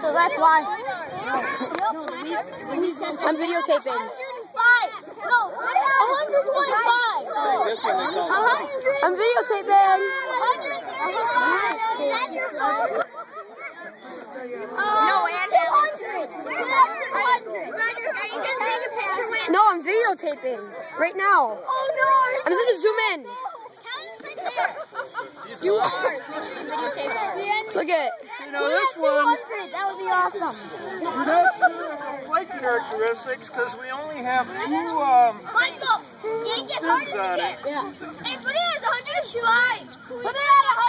so that's why. I'm videotaping. 105. No, 125. I'm videotaping. 100. No, and 200. No, I'm videotaping right now. Oh no! I'm just gonna zoom in. You are. Make sure you videotape it. Look at it. You know, this one, that would be awesome. we'd have to do our flight characteristics because we only have two foods on it. Yeah. Hey, put it at 105. Put it at 100.